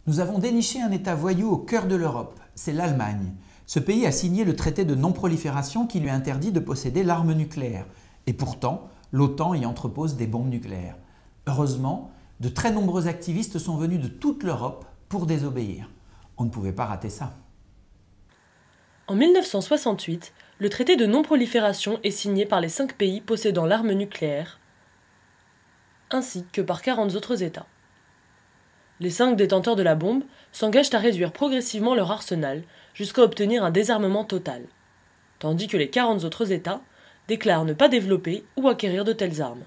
Nous avons déniché un État voyou au cœur de l'Europe, c'est l'Allemagne. Ce pays a signé le traité de non-prolifération qui lui interdit de posséder l'arme nucléaire. Et pourtant, l'OTAN y entrepose des bombes nucléaires. Heureusement, de très nombreux activistes sont venus de toute l'Europe pour désobéir. On ne pouvait pas rater ça. En 1968, le traité de non-prolifération est signé par les 5 pays possédant l'arme nucléaire, ainsi que par 40 autres États. Les 5 détenteurs de la bombe s'engagent à réduire progressivement leur arsenal jusqu'à obtenir un désarmement total, tandis que les 40 autres États déclarent ne pas développer ou acquérir de telles armes.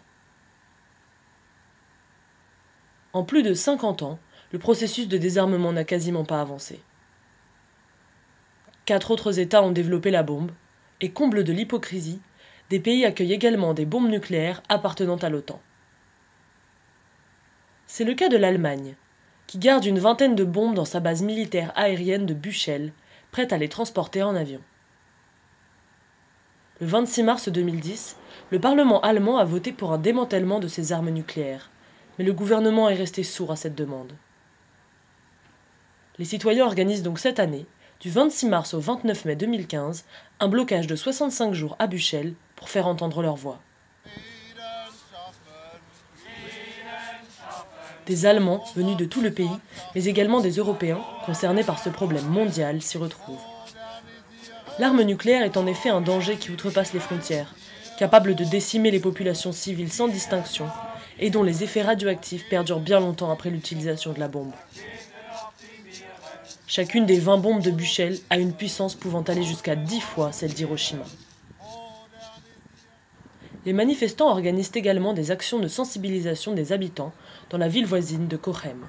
En plus de 50 ans, le processus de désarmement n'a quasiment pas avancé. 4 autres États ont développé la bombe, et comble de l'hypocrisie, des pays accueillent également des bombes nucléaires appartenant à l'OTAN. C'est le cas de l'Allemagne, qui garde une vingtaine de bombes dans sa base militaire aérienne de Büchel, prête à les transporter en avion. Le 26 mars 2010, le Parlement allemand a voté pour un démantèlement de ces armes nucléaires, mais le gouvernement est resté sourd à cette demande. Les citoyens organisent donc cette année, du 26 mars au 29 mai 2015, un blocage de 65 jours à Büchel pour faire entendre leur voix. Des Allemands venus de tout le pays, mais également des Européens concernés par ce problème mondial s'y retrouvent. L'arme nucléaire est en effet un danger qui outrepasse les frontières, capable de décimer les populations civiles sans distinction et dont les effets radioactifs perdurent bien longtemps après l'utilisation de la bombe. Chacune des 20 bombes de Büchel a une puissance pouvant aller jusqu'à 10 fois celle d'Hiroshima. Les manifestants organisent également des actions de sensibilisation des habitants dans la ville voisine de Cochem.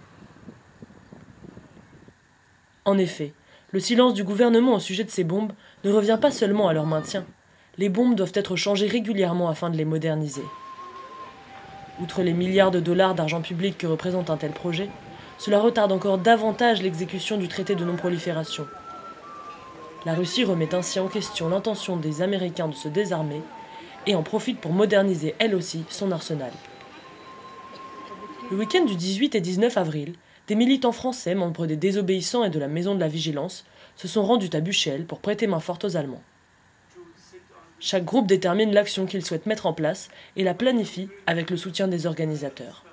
En effet, le silence du gouvernement au sujet de ces bombes ne revient pas seulement à leur maintien. Les bombes doivent être changées régulièrement afin de les moderniser. Outre les milliards de dollars d'argent public que représente un tel projet, cela retarde encore davantage l'exécution du traité de non-prolifération. La Russie remet ainsi en question l'intention des Américains de se désarmer et en profite pour moderniser elle aussi son arsenal. Le week-end du 18 et 19 avril, des militants français, membres des Désobéissants et de la Maison de la Vigilance, se sont rendus à Büchel pour prêter main forte aux Allemands. Chaque groupe détermine l'action qu'il souhaite mettre en place et la planifie avec le soutien des organisateurs.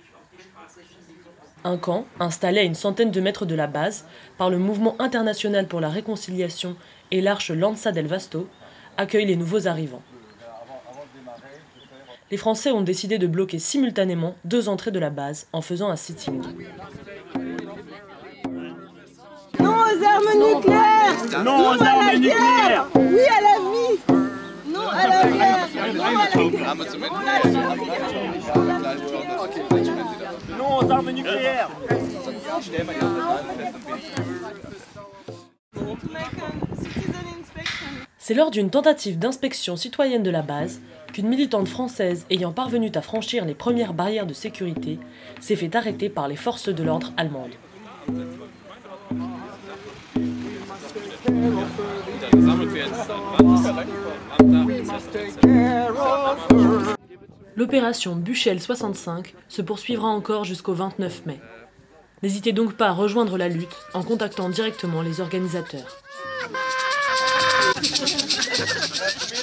Un camp, installé à une centaine de mètres de la base par le Mouvement international pour la réconciliation et l'Arche Lanza del Vasto, accueille les nouveaux arrivants. Les Français ont décidé de bloquer simultanément 2 entrées de la base en faisant un sitting. Non aux armes nucléaires! Non aux armes nucléaires! Oui à la vie! Non à la guerre! Non à la guerre! Non aux armes nucléaires! C'est lors d'une tentative d'inspection citoyenne de la base qu'une militante française ayant parvenu à franchir les premières barrières de sécurité s'est fait arrêter par les forces de l'ordre allemandes. L'opération Büchel 65 se poursuivra encore jusqu'au 29 mai. N'hésitez donc pas à rejoindre la lutte en contactant directement les organisateurs.